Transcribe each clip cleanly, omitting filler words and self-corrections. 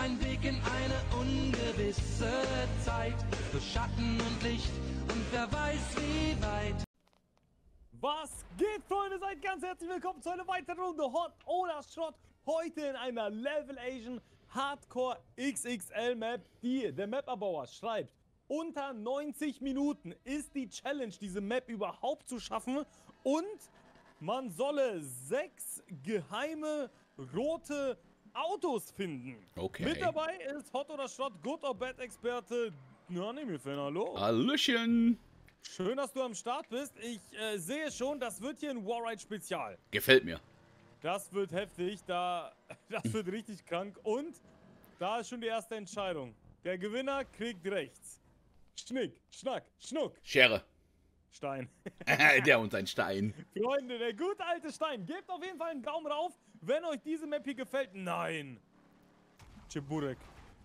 ein Weg in eine ungewisse Zeit. Durch Schatten und Licht und wer weiß wie weit. Was geht, Freunde? Seid ganz herzlich willkommen zu einer weiteren Runde Hot oder Schrott. Heute in einer Level Asian Hardcore XXL Map, die der Map-Erbauer schreibt. Unter 90 Minuten ist die Challenge, diese Map überhaupt zu schaffen. Und man solle 6 geheime rote Autos finden. Okay. Mit dabei ist Hot oder Schrott, Good or Bad Experte. Ja, nee, mir hallo. Hallöchen. Schön, dass du am Start bist. Ich sehe schon, das wird hier ein Warride-Spezial. Gefällt mir. Das wird heftig, das wird richtig krank. Und da ist schon die erste Entscheidung. Der Gewinner kriegt rechts. Schnick, Schnack, Schnuck. Schere. Stein. Der und sein Stein. Freunde, der gute alte Stein. Gebt auf jeden Fall einen Daumen rauf, wenn euch diese Map hier gefällt. Nein. Cheburek.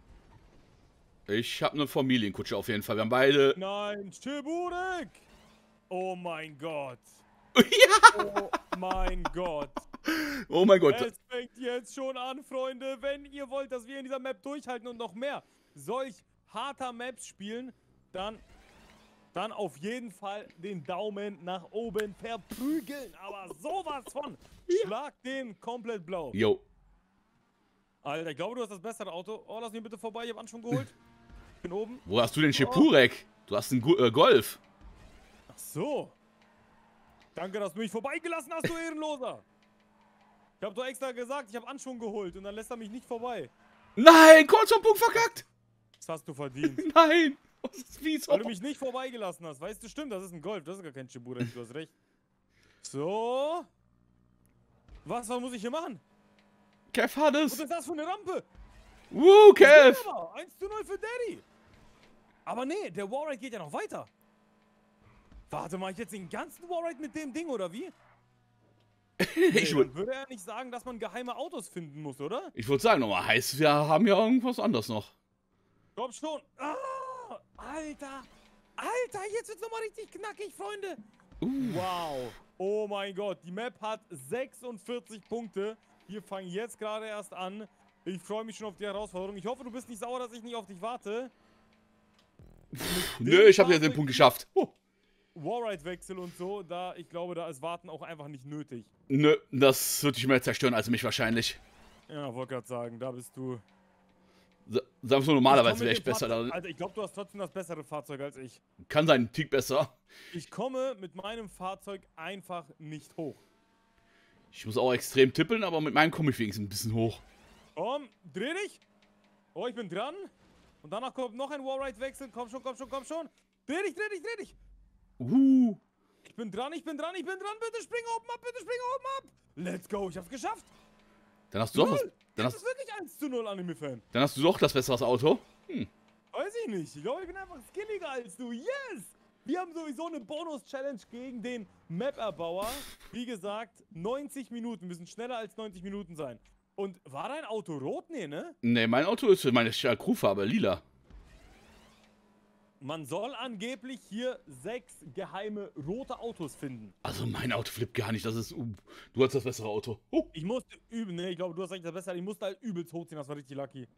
Ich habe eine Familienkutsche auf jeden Fall. Wir haben beide... Nein, Cheburek. Oh mein Gott. Ja. Oh mein Gott. Oh mein Gott. Es fängt jetzt schon an, Freunde. Wenn ihr wollt, dass wir in dieser Map durchhalten und noch mehr solch harter Maps spielen, dann auf jeden Fall den Daumen nach oben verprügeln. Aber sowas von. Schlag den komplett blau. Jo. Alter, ich glaube, du hast das bessere Auto. Oh, lass mich bitte vorbei. Ich hab Anschuss geholt. Ich bin oben. Wo hast du den Chepurek? Du hast einen Golf. Ach so. Danke, dass du mich vorbeigelassen hast, du Ehrenloser. Ich hab doch extra gesagt, ich habe Anschwung geholt und dann lässt er mich nicht vorbei. Nein, kurz vom Punkt verkackt. Das hast du verdient. Nein. Das ist fies. Weil du mich nicht vorbeigelassen hast. Weißt du, stimmt, das ist ein Golf. Das ist gar kein Cheburek, du hast recht. So. Was muss ich hier machen? Kev hat Was es. ist das für eine Rampe? Kev. 1:0 für Daddy. Aber nee, der Warride geht ja noch weiter. Warte mal, ich jetzt den ganzen Warride mit dem Ding, oder wie? Nee, dann würde er nicht sagen, dass man geheime Autos finden muss, oder? Ich würde sagen, nochmal heißt, wir haben ja irgendwas anderes noch. Glaub schon. Ah, Alter. Alter, jetzt wird's nochmal richtig knackig, Freunde. Wow. Oh mein Gott, die Map hat 46 Punkte. Wir fangen jetzt gerade erst an. Ich freue mich schon auf die Herausforderung. Ich hoffe, du bist nicht sauer, dass ich nicht auf dich warte. Nö, ich habe ja den Punkt geschafft. Warride-Wechsel und so, ich glaube, da ist Warten auch einfach nicht nötig. Nö, das wird dich mehr zerstören als mich wahrscheinlich. Ja, wollte gerade sagen, da bist du. Sagen wir normalerweise wäre ich besser. Alter, ich glaube, du hast trotzdem das bessere Fahrzeug als ich. Kann sein, ein Tick besser. Ich komme mit meinem Fahrzeug einfach nicht hoch. Ich muss auch extrem tippeln, aber mit meinem komme ich wenigstens ein bisschen hoch. Komm, dreh dich. Oh, ich bin dran. Und danach kommt noch ein Warride-Wechsel. Komm schon, komm schon, komm schon. Dreh dich, dreh dich, dreh dich. Ich bin dran, ich bin dran, ich bin dran. Bitte spring oben ab, bitte spring oben ab. Let's go, ich hab's geschafft. Dann hast du doch das ist wirklich 1:0, Anime-Fan. Dann hast du doch das bessere Auto. Weiß ich nicht. Ich glaube, ich bin einfach skilliger als du. Yes! Wir haben sowieso eine Bonus-Challenge gegen den Map-Erbauer. Wie gesagt, 90 Minuten. Wir müssen schneller als 90 Minuten sein. Und war dein Auto rot? Nee, ne? Nee, mein Auto ist meine Crewfarbe, lila. Man soll angeblich hier 6 geheime rote Autos finden. Also mein Auto flippt gar nicht, das ist... du hast das bessere Auto. Ich musste üben, ne, ich glaube, du hast eigentlich das bessere. Ich musste halt übelst hochziehen, das war richtig lucky.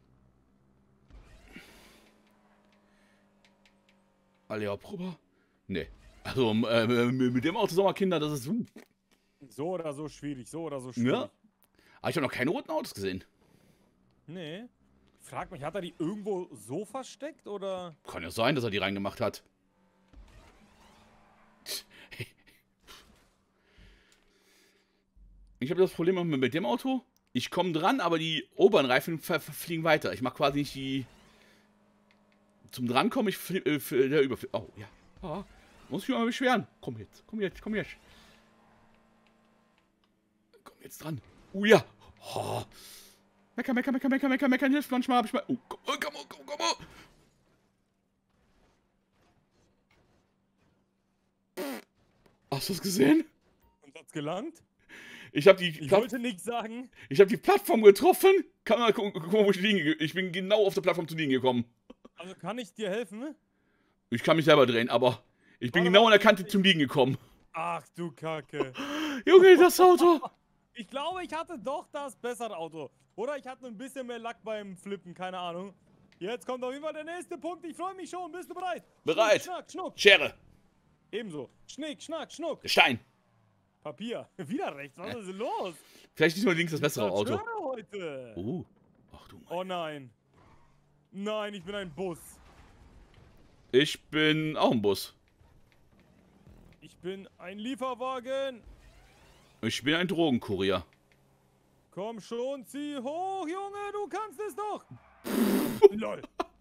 Alia Prober? Nee. Also mit dem Auto Sommerkinder, das ist... So oder so schwierig, so oder so schwierig. Ja. Aber ich habe noch keine roten Autos gesehen. Nee. Frag mich, hat er die irgendwo so versteckt, oder? Kann ja sein, dass er die reingemacht hat. Ich habe das Problem mit dem Auto. Ich komme dran, aber die oberen Reifen fliegen weiter. Ich mache quasi nicht die... Zum Drankommen, der überfliegt. Oh, ja. Oh, muss ich mich mal beschweren. Komm jetzt, komm jetzt, komm jetzt. Komm jetzt dran. Ja. Oh. Meckern, hilft manchmal, hab ich mal... Oh, komm. Hast du es gesehen? Und hat's gelangt? Ich wollte nichts sagen. Ich habe die Plattform getroffen. Kann mal gucken, wo ich liegen. Ich bin genau auf der Plattform zu liegen gekommen. Also kann ich dir helfen? Ich kann mich selber drehen, aber ich bin genau an der Kante zum Liegen gekommen. Ach du Kacke. Junge, das Auto. Ich glaube, ich hatte doch das bessere Auto. Oder ich hatte ein bisschen mehr Lack beim Flippen, keine Ahnung. Jetzt kommt auf jeden Fall der nächste Punkt. Ich freue mich schon. Bist du bereit? Bereit. Schnick, schnack, schnuck. Schere. Ebenso. Schnick, schnack, schnuck. Stein. Papier. Wieder rechts. Was ist denn los? Vielleicht nicht nur links das bessere Auto. Zerstörer heute. Ach du Mann. Oh nein. Nein, ich bin ein Bus. Ich bin auch ein Bus. Ich bin ein Lieferwagen. Ich bin ein Drogenkurier. Komm schon, zieh hoch, Junge, du kannst es doch. Lol.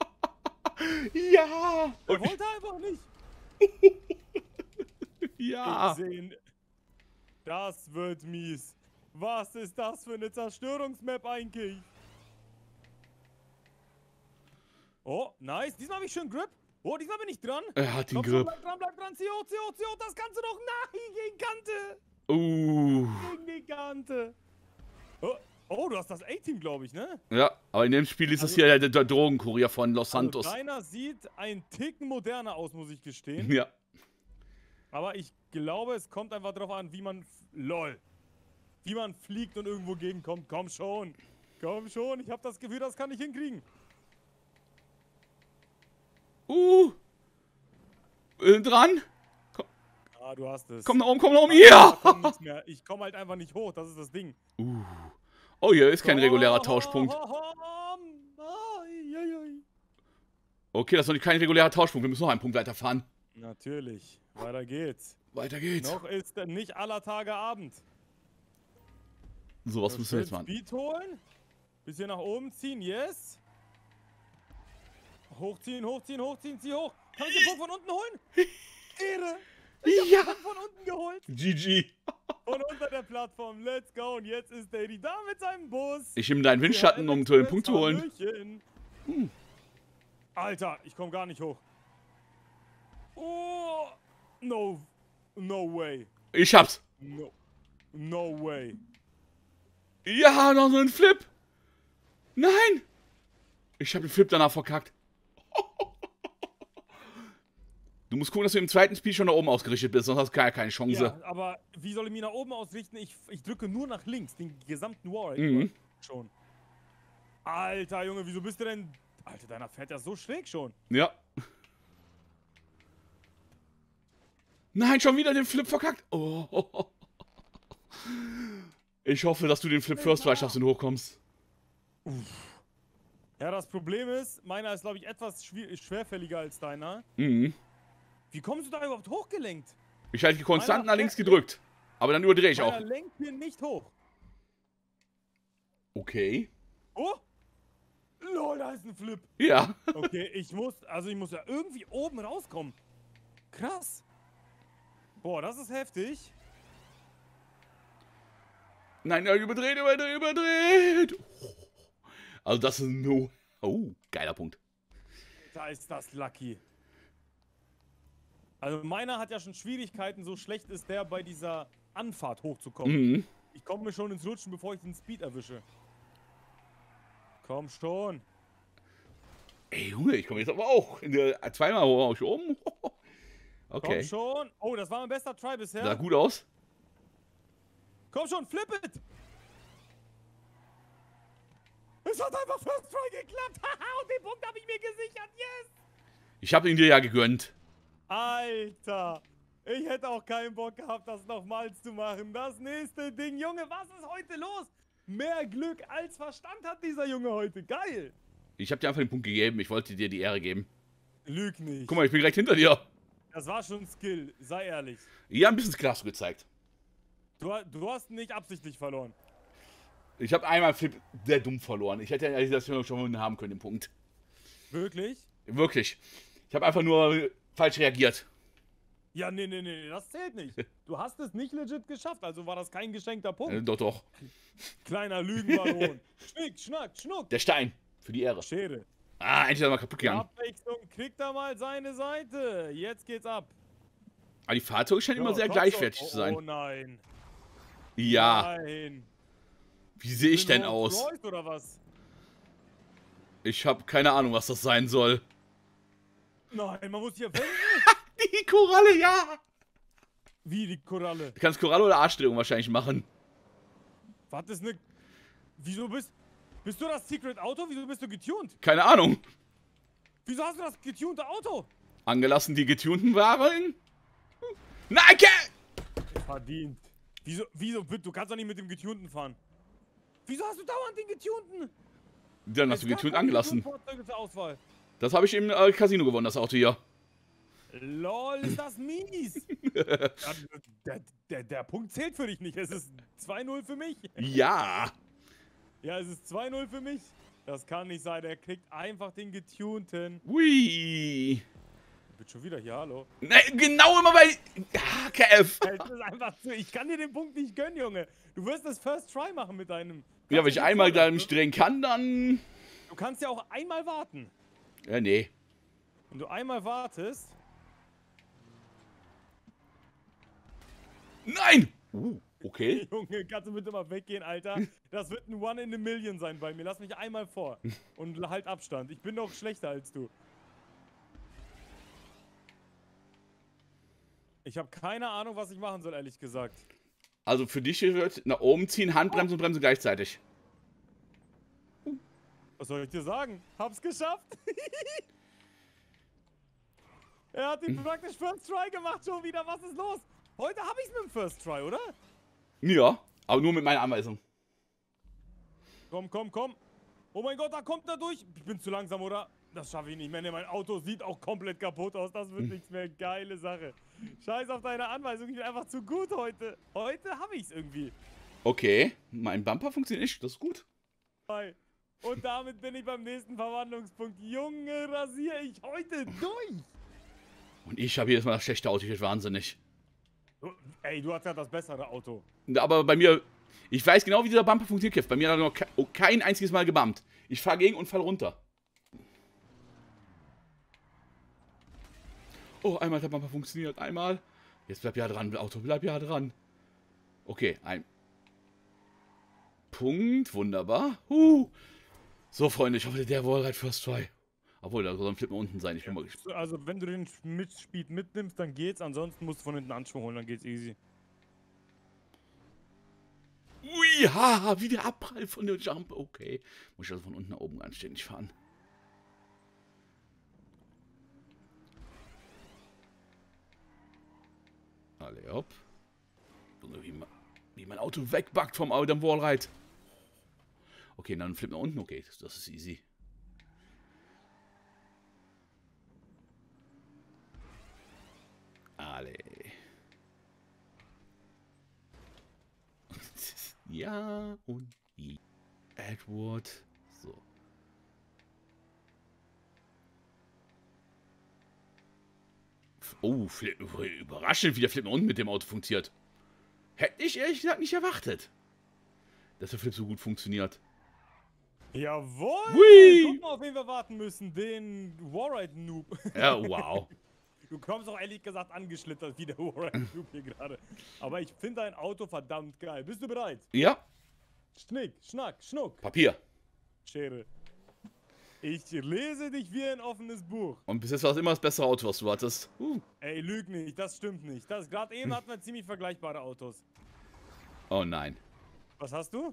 Ja. Er wollte einfach nicht. Ja. Ich sehen. Das wird mies. Was ist das für eine Zerstörungsmap eigentlich? Oh, nice. Diesmal habe ich schön Grip. Oh, diesmal bin ich dran. Er hat den Komm schon, Grip. bleib dran. Zieh hoch, das kannst du doch. Nein, gegen Kante. Gegen die Kante. Oh, du hast das A-Team, glaube ich, ne? Ja, aber in dem Spiel ist es hier der Drogenkurier von Los Santos. Also deiner sieht ein Ticken moderner aus, muss ich gestehen. Ja. Aber ich glaube, es kommt einfach darauf an, wie man... LOL. Wie man fliegt und irgendwo gegenkommt. Komm schon. Komm schon. Ich habe das Gefühl, das kann ich hinkriegen. Dran. Ah, du hast es. Komm nach oben, ja! Komm nicht mehr. Ich komme halt einfach nicht hoch, das ist das Ding. Oh, hier ist kein regulärer Tauschpunkt. Okay, das ist noch kein regulärer Tauschpunkt. Wir müssen noch einen Punkt weiterfahren. Natürlich. Weiter geht's. Weiter geht's. Noch ist nicht aller Tage Abend. So, was müssen wir jetzt machen? Speed holen. Bisschen nach oben ziehen, yes. Hochziehen, zieh hoch. Kann ich den Punkt von unten holen? Ehre. Ich hab den Punkt von unten geholt. GG. Von unter der Plattform, let's go. Und jetzt ist Daddy da mit seinem Bus. Ich nehme deinen Windschatten, um den Punkt zu holen. Alter, ich komme gar nicht hoch. Oh, no way. Ich hab's. No way. Ja, noch so ein Flip. Nein. Ich hab den Flip danach verkackt. Du musst gucken, dass du im zweiten Spiel schon nach oben ausgerichtet bist, sonst hast du keine Chance. Ja, aber wie soll ich mich nach oben ausrichten? Ich drücke nur nach links, den gesamten Wall. Schon. Alter, Junge, wieso bist du denn... Alter, deiner fährt ja so schräg schon. Ja. Nein, schon wieder den Flip verkackt. Oh. Ich hoffe, dass du den Flip First Try schaffst und hochkommst. Ja, das Problem ist, meiner ist, glaube ich, etwas schwerfälliger als deiner. Wie kommst du da überhaupt hochgelenkt? Ich halte konstant nach links gedrückt. Aber dann überdrehe ich auch. Meiner lenkt mir nicht hoch. Okay. Oh! Lol, da ist ein Flip. Ja. Okay, ich muss ja irgendwie oben rauskommen. Krass. Boah, das ist heftig. Nein, überdreht. Also das ist no. Oh, geiler Punkt. Da ist das lucky. Also meiner hat ja schon Schwierigkeiten, so schlecht ist der bei dieser Anfahrt hochzukommen. Ich komme mir schon ins Rutschen, bevor ich den Speed erwische. Komm schon. Ey, Junge, ich komme jetzt aber auch. Zweimal hoch oben. Okay. Komm schon. Oh, das war mein bester Try bisher. Sah gut aus. Komm schon, flip it. Es hat einfach First Try geklappt. Haha, und den Punkt habe ich mir gesichert. Yes. Ich habe ihn dir ja gegönnt. Alter. Ich hätte auch keinen Bock gehabt, das nochmals zu machen. Das nächste Ding. Junge, was ist heute los? Mehr Glück als Verstand hat dieser Junge heute. Geil. Ich habe dir einfach den Punkt gegeben. Ich wollte dir die Ehre geben. Lüg nicht. Guck mal, ich bin direkt hinter dir. Das war schon Skill. Sei ehrlich. Ja, ein bisschen Skill hast du gezeigt. Du hast nicht absichtlich verloren. Ich habe einmal Flip sehr dumm verloren. Ich hätte ja das schon haben können, den Punkt. Wirklich? Wirklich. Ich habe einfach nur falsch reagiert. Ja, nee, das zählt nicht. Du hast es nicht legit geschafft, also war das kein geschenkter Punkt. Doch. Kleiner Lügenbaron. Schnick, schnack, schnuck. Der Stein. Für die Ehre. Schere. Endlich ist er mal kaputt Die gegangen. Abwechslung kriegt er mal seine Seite. Jetzt geht's ab. Aber die Fahrzeuge scheinen immer sehr gleichwertig zu sein. Oh nein. Ja. Nein. Wie sehe ich denn Rolls aus? Royce oder was? Ich habe keine Ahnung, was das sein soll. Nein, man muss hier wenden. Die Koralle, ja. Wie die Koralle? Du kannst Koralle oder Arschdrehung wahrscheinlich machen. Was ist ne... Wieso bist du das Secret Auto? Wieso bist du getuned? Keine Ahnung. Wieso hast du das getunte Auto? Angelassen die getunten Waren? Nein, Verdient. Wieso, du kannst doch nicht mit dem getunten fahren. Wieso hast du dauernd den getunten? Dann hast du getunt angelassen. Fahrzeuge zur Auswahl. Das habe ich im Casino gewonnen, das Auto hier. LOL, ist das mies. Der Punkt zählt für dich nicht. Es ist 2-0 für mich. Ja. Ja, es ist 2-0 für mich. Das kann nicht sein. Der kriegt einfach den getunten. Ui. Ich bin schon wieder hier, hallo. Ne, genau immer bei... Ah, KF. Das ist einfach zu. Ich kann dir den Punkt nicht gönnen, Junge. Du wirst das First Try machen mit deinem... Ja, wenn ich einmal da mich drehen kann, dann... Du kannst ja auch einmal warten. Ja, nee. Wenn du einmal wartest... Nein! Okay. Junge, kannst du bitte mal weggehen, Alter? Das wird ein One in a Million sein bei mir. Lass mich einmal vor. Und halt Abstand. Ich bin doch schlechter als du. Ich habe keine Ahnung, was ich machen soll, ehrlich gesagt. Also für dich wird nach oben ziehen, Handbremse und Bremse gleichzeitig. Was soll ich dir sagen? Hab's geschafft. Er hat ihn praktisch First Try gemacht schon wieder. Was ist los? Heute habe ich's mit dem First Try, oder? Ja, aber nur mit meiner Anweisung. Komm, komm, komm. Oh mein Gott, da kommt er durch. Ich bin zu langsam, oder? Das schaffe ich nicht mehr. Nee, mein Auto sieht auch komplett kaputt aus. Das wird nichts mehr. Geile Sache. Scheiß auf deine Anweisung. Ich bin einfach zu gut heute. Heute habe ich's irgendwie. Okay, mein Bumper funktioniert nicht. Das ist gut. Und damit bin ich beim nächsten Verwandlungspunkt. Junge, rasiere ich heute durch. Und ich habe jedes Mal das schlechte Auto. Ich werde wahnsinnig. Ey, du hast ja das bessere Auto. Aber bei mir... Ich weiß genau, wie dieser Bumper funktioniert, Kev. Bei mir hat er noch kein einziges Mal gebumpt. Ich fahre gegen und fall runter. Oh, einmal hat der Bumper funktioniert. Einmal. Jetzt bleib ja dran, Auto. Bleib ja dran. Okay, ein Punkt. Wunderbar. So, Freunde, ich hoffe, der Wallride First Try. Obwohl, da soll ein Flip unten sein. Ich bin mal gespannt. Also, wenn du den Speed mitnimmst, dann geht's. Ansonsten musst du von hinten Anschwung holen, dann geht's easy. Ui, haha, wie der Abprall von der Jump. Okay. Muss ich also von unten nach oben anständig fahren. Alle hopp. Wie mein Auto wegbackt vom dem Wallride. Okay, dann Flip nach unten. Okay, das ist easy. Alle. Ja und die Edward. So. Oh, überraschend, wie der Flip nach unten mit dem Auto funktioniert. Hätte ich ehrlich gesagt nicht erwartet, dass der Flip so gut funktioniert. Jawohl! Hui! Guck mal, auf wen wir warten müssen. Den Warride-Noob. Ja, wow. Du kommst auch ehrlich gesagt angeschlittert wie der Warride-Noob hier gerade. Aber ich finde dein Auto verdammt geil. Bist du bereit? Ja. Schnick, Schnack, Schnuck. Papier. Schere. Ich lese dich wie ein offenes Buch. Und bis jetzt war es immer das bessere Auto, was du hattest. Ey, lüg nicht, das stimmt nicht. Gerade eben hatten wir ziemlich vergleichbare Autos. Oh nein. Was hast du?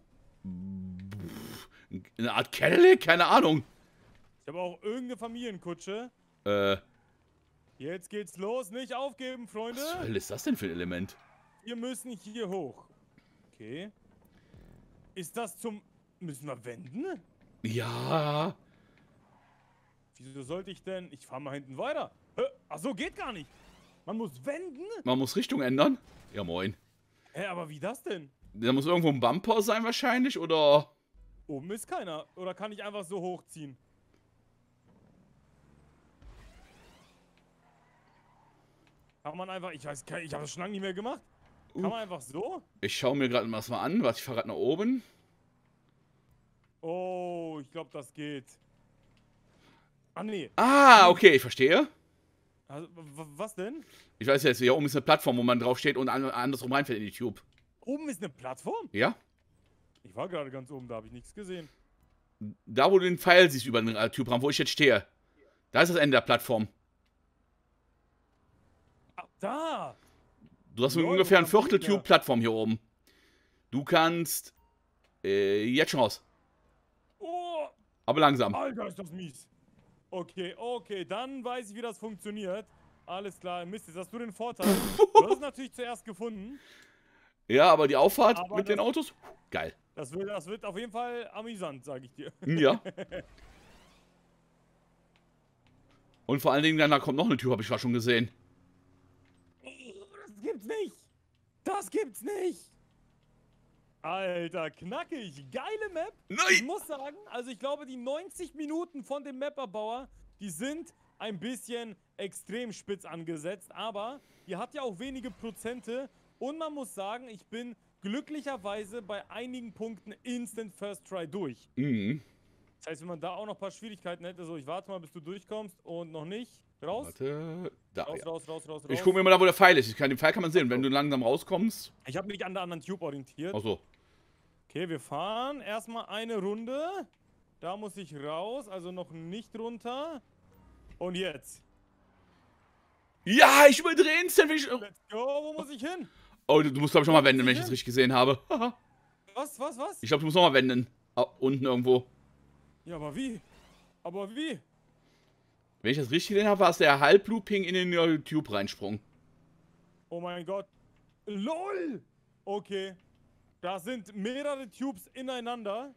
Eine Art Cadillac? Keine Ahnung. Ich habe auch irgendeine Familienkutsche. Jetzt geht's los. Nicht aufgeben, Freunde. Was zur Hölle ist das denn für ein Element? Wir müssen hier hoch. Okay. Ist das zum... Müssen wir wenden? Ja. Wieso sollte ich denn... Ich fahre mal hinten weiter. Ach so, geht gar nicht. Man muss wenden? Man muss Richtung ändern? Ja, moin. Hä, aber wie das denn? Da muss irgendwo ein Bumper sein wahrscheinlich, oder... Oben ist keiner. Oder kann ich einfach so hochziehen? Kann man einfach... Ich weiß, ich habe das schon lange nicht mehr gemacht. Kann man einfach so? Ich schaue mir gerade mal an. Warte, ich fahre gerade nach oben. Oh, ich glaube, das geht. Ah, nee. Ah, okay, ich verstehe. Also, was denn? Ich weiß jetzt, hier oben ist eine Plattform, wo man drauf steht und andersrum reinfällt in die Tube. Oben ist eine Plattform? Ja? Ich war gerade ganz oben, da habe ich nichts gesehen. Da, wo du den Pfeil siehst über den Tube-Raum, wo ich jetzt stehe. Da ist das Ende der Plattform. Ah, da! Du hast ungefähr ein Viertel Tube-Plattform hier oben. Du kannst Jetzt schon raus. Oh, Aber langsam. Alter, ist das mies. Okay, okay, dann weiß ich, wie das funktioniert. Alles klar, Mist, jetzt hast du den Vorteil. Du hast es natürlich zuerst gefunden. Ja, aber die Auffahrt Aber mit den Autos, geil. Das wird auf jeden Fall amüsant, sage ich dir. Ja. Und vor allen Dingen, da kommt noch eine Tür, habe ich schon gesehen. Das gibt's nicht. Das gibt's nicht. Alter, knackig. Geile Map. Ich Nein! muss sagen, also ich glaube, die 90 Minuten von dem Map-Erbauer, die sind ein bisschen extrem spitz angesetzt. Aber die hat ja auch wenige Prozente. Und man muss sagen, ich bin glücklicherweise bei einigen Punkten instant First Try durch. Mhm. Das heißt, wenn man da auch noch ein paar Schwierigkeiten hätte, so ich warte mal, bis du durchkommst und noch nicht. Raus. Warte. Da, Raus, ja. raus. Ich gucke mir mal da, wo der Pfeil ist. Den Pfeil kann man sehen. Wenn du langsam rauskommst. Ich habe mich an der anderen Tube orientiert. Achso. Okay, wir fahren erstmal eine Runde. Da muss ich raus, also noch nicht runter. Und jetzt. Ja, ich überdrehe instant. Let's go, wo muss ich hin? Oh, du musst, glaube ich, nochmal wenden, wenn ich das richtig gesehen habe. Was? Ich glaube, du musst nochmal wenden. Unten irgendwo. Ja, aber wie? Aber wie? Wenn ich das richtig gesehen habe, war es der Halblooping in den Tube reinsprung. Oh mein Gott. LOL! Okay. Da sind mehrere Tubes ineinander.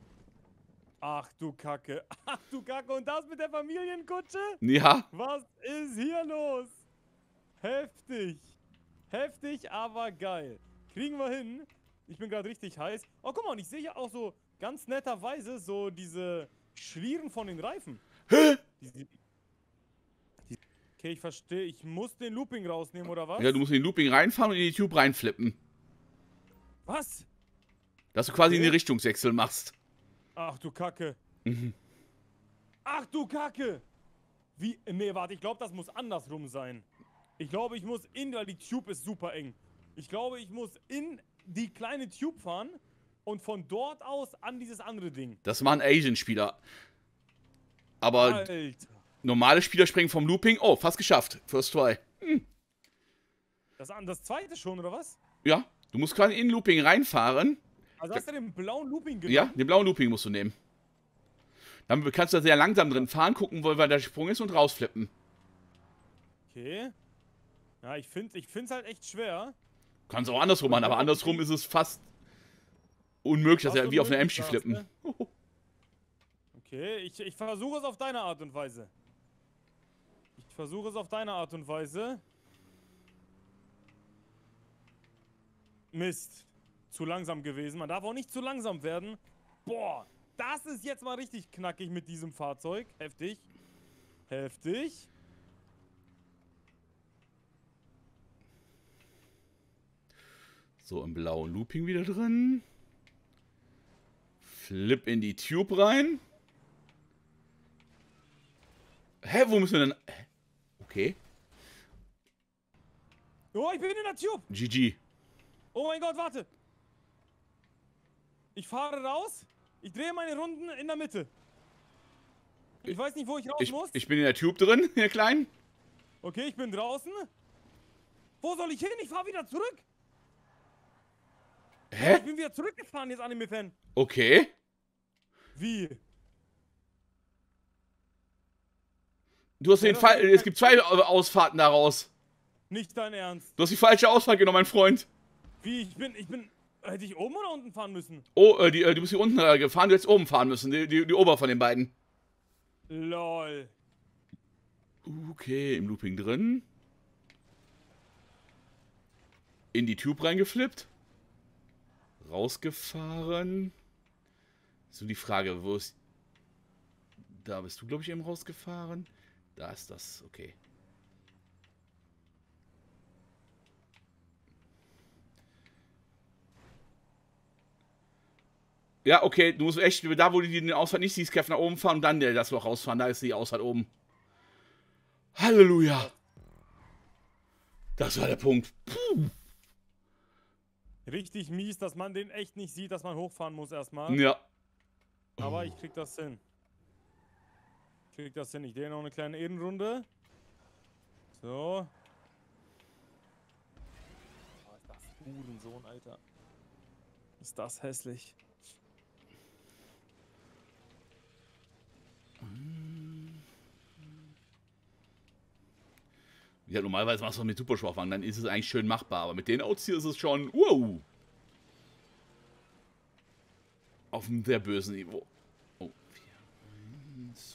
Ach du Kacke. Ach du Kacke. Und das mit der Familienkutsche? Ja. Was ist hier los? Heftig. Heftig, aber geil. Kriegen wir hin. Ich bin gerade richtig heiß. Oh, guck mal, und ich sehe hier auch so ganz netterweise so diese Schlieren von den Reifen. Hä? Okay, ich verstehe. Ich muss den Looping rausnehmen, oder was? Ja, du musst in den Looping reinfahren und in die Tube reinflippen. Was? Dass du quasi einen Richtungswechsel machst. Ach du Kacke. Mhm. Ach du Kacke. Wie? Nee, warte, ich glaube, das muss andersrum sein. Ich glaube, ich muss weil die Tube ist super eng. Ich glaube, ich muss in die kleine Tube fahren und von dort aus an dieses andere Ding. Das machen Asian-Spieler. Aber Alter. normale Spieler springen vom Looping. Oh, fast geschafft. First try. Das zweite schon, oder was? Ja, du musst quasi in den Looping reinfahren. Also hast du den blauen Looping genommen? Ja, den blauen Looping musst du nehmen. Dann kannst du da sehr langsam drin fahren, gucken, wo der Sprung ist und rausflippen. Okay. Ja, ich find's halt echt schwer. Kannst auch andersrum machen, aber andersrum ist es fast unmöglich, dass er wie auf einer Emschi flippen. Ne? Okay, ich versuche es auf deine Art und Weise. Mist. Zu langsam gewesen. Man darf auch nicht zu langsam werden. Boah, das ist jetzt mal richtig knackig mit diesem Fahrzeug. Heftig. Heftig. So, im blauen Looping wieder drin. Flip in die Tube rein. Hä, wo müssen wir denn... Okay. Oh, ich bin in der Tube. GG. Oh mein Gott, warte. Ich fahre raus. Ich drehe meine Runden in der Mitte. Ich weiß nicht, wo ich raus muss. Ich bin in der Tube drin, in der kleinen. Okay, ich bin draußen. Wo soll ich hin? Ich fahre wieder zurück. Hä? Ich bin wieder zurückgefahren jetzt, Anime-Fan. Okay. Wie? Du hast den Fall. Es gibt zwei Ausfahrten daraus. Nicht dein Ernst. Du hast die falsche Ausfahrt genommen, mein Freund. Wie? Hätte ich oben oder unten fahren müssen? Oh, du bist hier unten gefahren, du hättest oben fahren müssen. Die Ober von den beiden. Lol. Okay, im Looping drin. In die Tube reingeflippt. Rausgefahren. So die Frage, wo ist... Da bist du, glaube ich, eben rausgefahren. Da ist das, okay. Ja, okay, du musst echt, da wo du den Ausfahrt nicht siehst, Kev, nach oben fahren und dann das Loch rausfahren. Da ist die Ausfahrt oben. Halleluja. Das war der Punkt. Puh. Richtig mies, dass man den echt nicht sieht, dass man hochfahren muss erstmal. Ja. Aber ich krieg das hin. Ich drehe noch eine kleine Ehrenrunde. So. Oh, ist das Hurensohn, Alter. Ist das hässlich. Ja, normalerweise machst du mit Supersportwagen, dann ist es eigentlich schön machbar. Aber mit den Autos hier ist es schon, wow. Auf einem sehr bösen Niveau. Oh, 4, 1.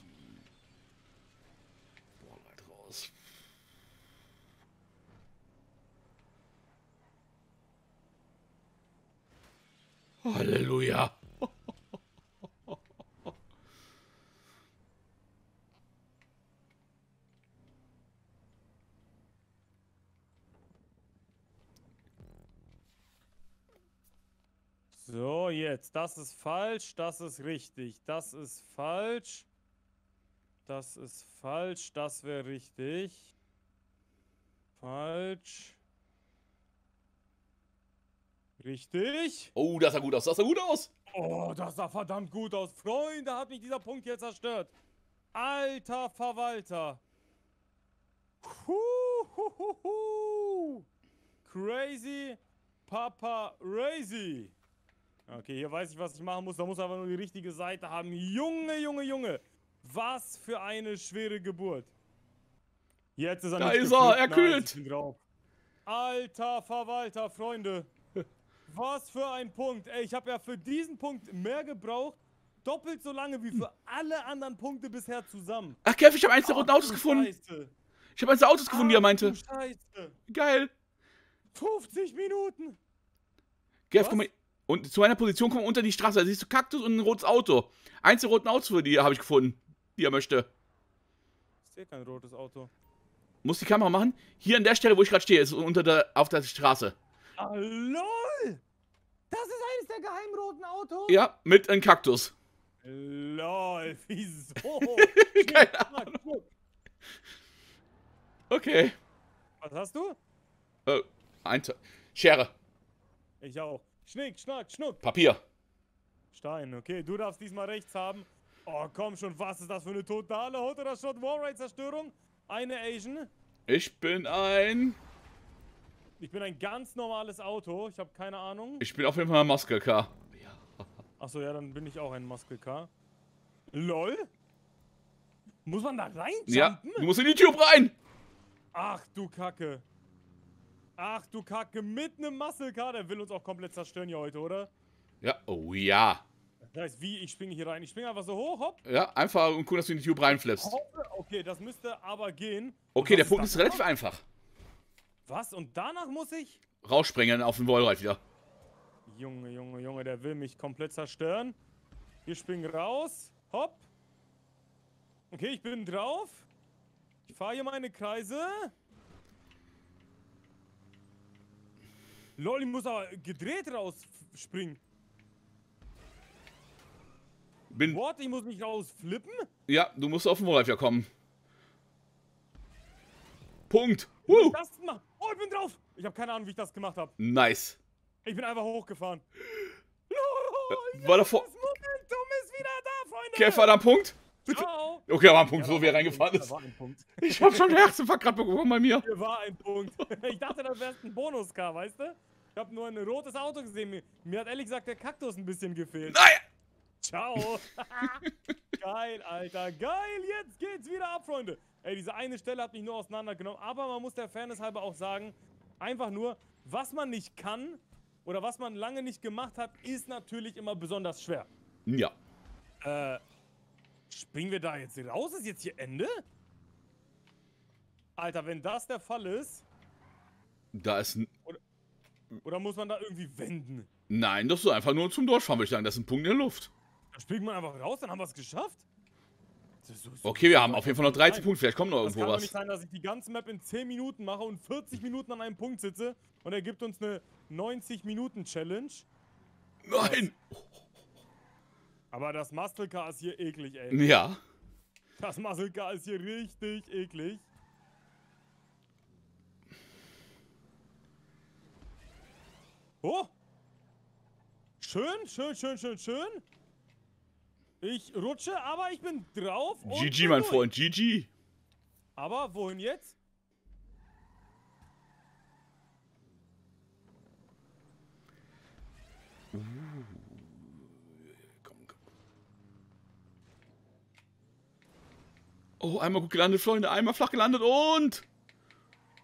Boah, weit raus. Halleluja. So, jetzt. Das ist falsch, das ist richtig. Das ist falsch. Das ist falsch, das wäre richtig. Falsch. Richtig. Oh, das sah gut aus, das sah gut aus. Oh, das sah verdammt gut aus. Freunde, hat mich dieser Punkt hier zerstört. Alter Verwalter. Huhuhuhu. Crazy Papa Razy. Okay, hier weiß ich, was ich machen muss. Da muss einfach nur die richtige Seite haben. Junge, Junge, Junge. Was für eine schwere Geburt. Jetzt ist er Da nicht ist er, geflippt. kühlt. Nein, ich bin drauf. Alter Verwalter, Freunde. Was für ein Punkt. Ey, ich habe ja für diesen Punkt mehr gebraucht. Doppelt so lange wie für alle anderen Punkte bisher zusammen. Ach, Kev, ich habe eins der roten Autos gefunden. Scheiße. Ich habe eins der Autos gefunden, die er meinte. Du Scheiße. Geil. 50 Minuten. Kev, Was? guck mal. Und zu einer Position kommen unter die Straße. Da siehst du Kaktus und ein rotes Auto. Eins der roten Autos für die habe ich gefunden, die er möchte. Ich sehe kein rotes Auto. Muss die Kamera machen? Hier an der Stelle, wo ich gerade stehe, ist auf der Straße. Ah, lol. Das ist eines der geheimen roten Autos? Ja, mit einem Kaktus. Lol, wieso? Keine Ahnung. Okay. Was hast du? Schere. Ich auch. Schnick, schnack, schnuck. Papier. Stein, okay. Du darfst diesmal rechts haben. Oh, komm schon. Was ist das für eine totale Hot oder Shot Warray-Zerstörung? Eine Asian. Ich bin ein... Ich bin ein ganz normales Auto. Ich habe keine Ahnung. Ich bin auf jeden Fall ein Muscle Car. Achso, ja, dann bin ich auch ein Muscle Car. LOL? Muss man da reinjumpen? Ja, du musst in die Tube rein. Ach du Kacke. Ach du Kacke. Mit einem Muscle Car. Der will uns auch komplett zerstören hier heute, oder? Ja, oh ja. Das heißt, wie? Ich springe hier rein. Ich springe einfach so hoch, hopp. Ja, einfach und guck, dass du in die Tube reinflippst. Okay, das müsste aber gehen. Okay, Und der was Punkt ist danach? relativ einfach. Was? Und danach muss ich? Rausspringen auf den Wallride wieder. Junge, Junge, Junge, der will mich komplett zerstören. Wir springen raus. Hopp. Okay, ich bin drauf. Ich fahre hier meine Kreise. Lol, ich muss aber gedreht rausspringen. What? Ich muss mich rausflippen? Ja, du musst auf den Wallride wieder kommen. Punkt. Das machen. Oh, ich bin drauf. Ich habe keine Ahnung, wie ich das gemacht habe. Nice. Ich bin einfach hochgefahren. War davor... Das Momentum ist wieder da, Freunde. Kev, war da ein Punkt? Ciao. Okay, da war ein Punkt, Ja, so wie er reingefahren Da ist. war ein Punkt. Ich hab schon Herzinfarkt gerade bekommen bei mir. Hier war ein Punkt. Ich dachte, das wäre ein Bonus-Car, weißt du? Ich habe nur ein rotes Auto gesehen. Mir hat ehrlich gesagt der Kaktus ein bisschen gefehlt. Nein! Ciao. Geil, Alter. Geil. Jetzt geht's wieder ab, Freunde. Ey, diese eine Stelle hat mich nur auseinandergenommen. Aber man muss der Fairness halber auch sagen, einfach nur, was man nicht kann oder was man lange nicht gemacht hat, ist natürlich immer besonders schwer. Ja. Springen wir da jetzt raus? Ist jetzt hier Ende? Alter, wenn das der Fall ist... Da ist ein... Oder muss man da irgendwie wenden? Nein, das ist einfach nur zum Durchfahren, würde ich sagen. Das ist ein Punkt in der Luft. Da springt man einfach raus, dann haben wir es geschafft? Okay, wir haben auf jeden Fall noch 13 Punkte. Vielleicht kommt noch Das irgendwo kann doch was. nicht sein, dass ich die ganze Map in 10 Minuten mache und 40 Minuten an einem Punkt sitze und er gibt uns eine 90-Minuten-Challenge. Nein! Aber das Muscle Car ist hier eklig, ey. Ja. Das Muscle Car ist hier richtig eklig. Oh! Schön, schön, schön, schön, schön. Ich rutsche, aber ich bin drauf. Und GG, bin mein durch. Freund, GG. Aber wohin jetzt? Komm. Oh, einmal gut gelandet, Freunde. Einmal flach gelandet und...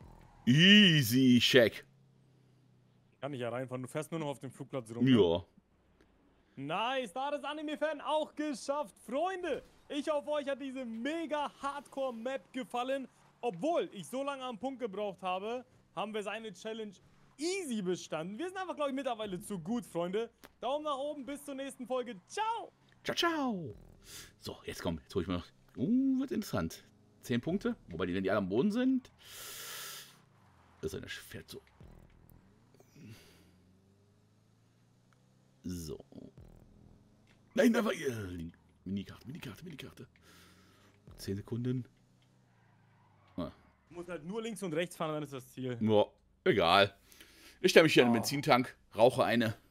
Easy, check. Kann ich ja reinfahren, du fährst nur noch auf dem Flugplatz rum. Ja. Nice, da hat das Anime-Fan auch geschafft. Freunde, ich hoffe, euch hat diese mega Hardcore-Map gefallen. Obwohl ich so lange am Punkt gebraucht habe, haben wir seine Challenge easy bestanden. Wir sind einfach, glaube ich, mittlerweile zu gut, Freunde. Daumen nach oben, bis zur nächsten Folge. Ciao! Ciao, ciao. So, jetzt komm, jetzt hole ich mir noch. Wird interessant. 10 Punkte, wobei die, wenn die alle am Boden sind. Das ist eine fährt so. So. Nein, da war Minikarte. 10 Sekunden. Du musst halt nur links und rechts fahren, dann ist das Ziel. Ja, egal. Ich stelle mich hier in den Benzintank, rauche eine.